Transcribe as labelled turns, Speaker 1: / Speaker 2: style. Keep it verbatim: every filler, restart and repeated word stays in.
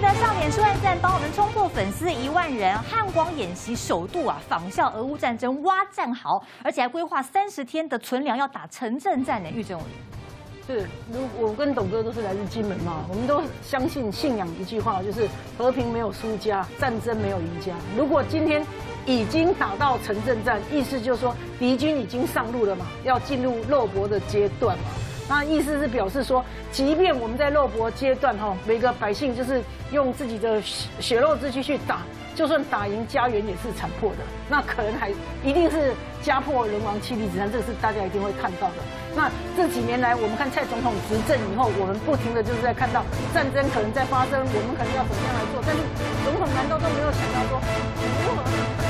Speaker 1: 的上脸书按赞帮我们冲破粉丝一万人，汉光演习首度啊仿效俄乌战争挖战壕，而且还规划三十天的存粮要打城镇战呢。玉政委，
Speaker 2: 是，如我跟董哥都是来自金门嘛，我们都相信信仰一句话，就是和平没有输家，战争没有赢家。如果今天已经打到城镇战，意思就是说敌军已经上路了嘛，要进入肉搏的阶段嘛。 那意思是表示说，即便我们在肉搏阶段哈，每个百姓就是用自己的血肉之躯去打，就算打赢家园也是残破的，那可能还一定是家破人亡、妻离子散，这个是大家一定会看到的。那这几年来，我们看蔡总统执政以后，我们不停的就是在看到战争可能在发生，我们可能要怎么样来做，但是总统难道都没有想到说如何？